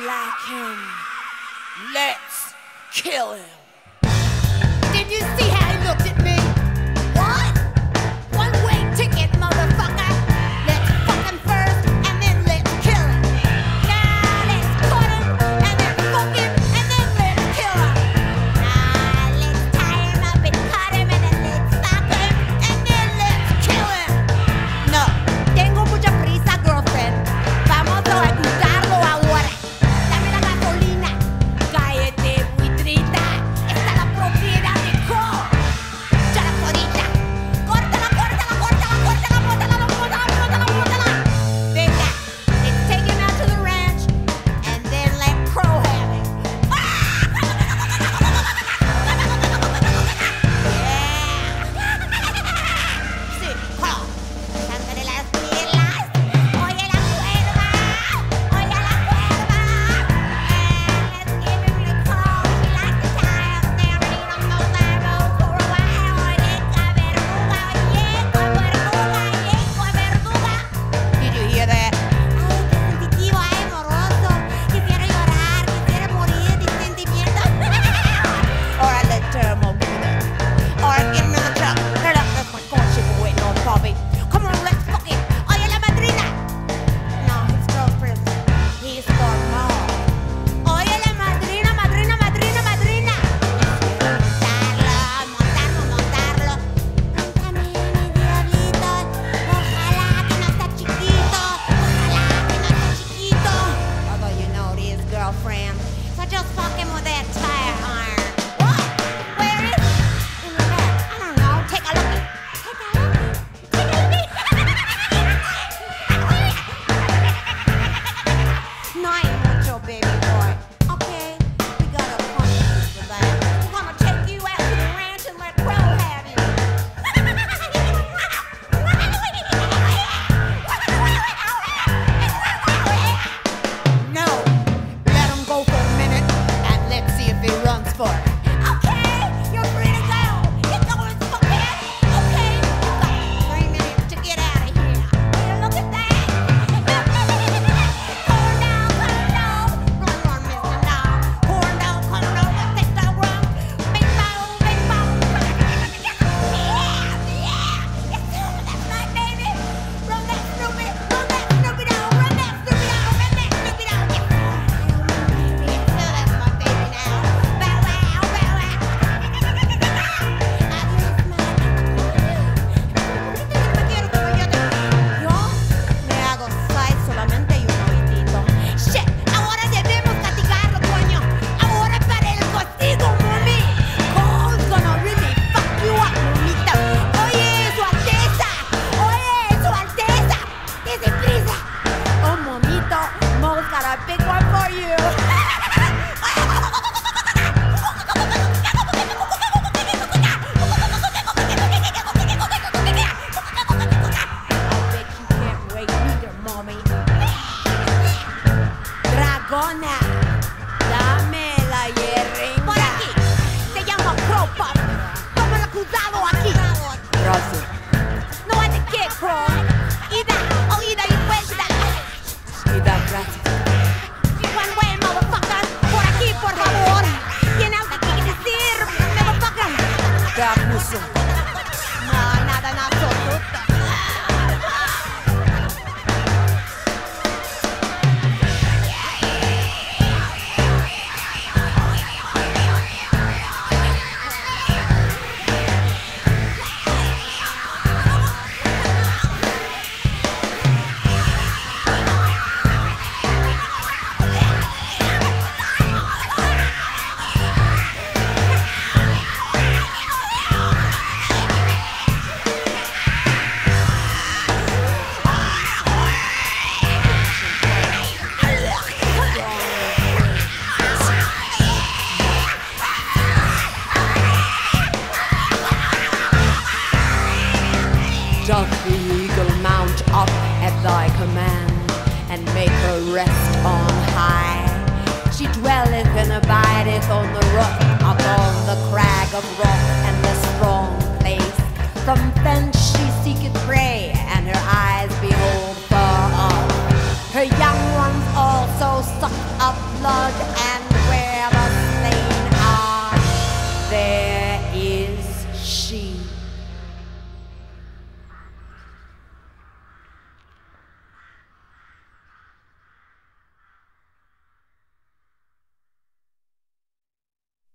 like him. Let's kill him. Did you see how he looked at me? What? One-way ticket, motherfucker. Let's fuck him first, and then let's kill him. Now let's cut him, and then fuck him, and then let's kill him. Now let's tie him up and cut him, and then let's fuck him, and then let's kill him. No, tengo mucha prisa, girlfriend. Vamos a ejecutarlo ahora. Dame la gasolina. Cállate, buitrita. Esta es la propiedad de Cole. Ya la jodita. Córtala, córtala, córtala, córtala, bótala, bótala, bótala, bótala. Venga, let's take him out to the ranch, and then let Crow have it. Sí, Crow. Sácale las pilas. Oye la cuerda. Oye la cuerda. Let's give him the Crow. He likes to tie up there and eat on those eyeballs for a while. Oye, verduga. Did you hear that? Ay, qué sensitivo, amoroso. Quisiera llorar, quisiera morir de sentimiento. Alright, let's tear him open then. Alright, get him in the truck. Hurry up, that's my courtship we're waiting on, Bobby. Come on, let's fuck him. Oye, la madrina. No, his girlfriend. He's for more. Oye, la madrina, madrina, madrina, madrina. Montarlo, montarlo, montarlo. Cántame, mi diablito. Ojalá que no está chiquito. Ojalá que no está chiquito. Although you know it is, girlfriend. So just fuck him with that tire iron. What? Where is it? In the back. I don't know. Take a look. Take a look. Take a look. No hay mucho, baby boy. Okay, we got a punch for that. We're gonna take you out to the ranch and let Crow have you. No, let him go for a minute and let's see if he runs for it. Okay, you're free to go. Get going, fuckhead. Okay, you've got 3 minutes to get out of here. Will you look at that? Corn down, run, mister, now. Corn down, let's take that run. Big bow, big bow. Yeah. That's right, baby. Run that Snoopy down, run that Snoopy down, run that Snoopy down. Yes, that's my baby now. Bow wow, bow wow. Yo me hago side solamente y un oídito. Shit, ahora debemos castigarlo, coño. Ahora para el castigo, mami. Cole's gonna really fuck you up, mamita. Oye, su alteza. Dese prisa. Oh, mamito, Mo's got a big one for you. I bet you can't wait either, mommy. Dragona, dame la hierringa. Por aquí, se llama Crow Pop. Toma el acusado aquí. Gracias. No hay de qué, Crow. Ida y vuelta. Gracias. One way, motherfucker. Por aquí, por favor. ¿Tiene algo que decir, motherfucker? Te acuso. No, nada en absoluto. Doth the eagle mount up at thy command, and make her rest on high? She dwelleth and abideth on the rock, upon the crag of rock and the strong place. From thence she seeketh prey,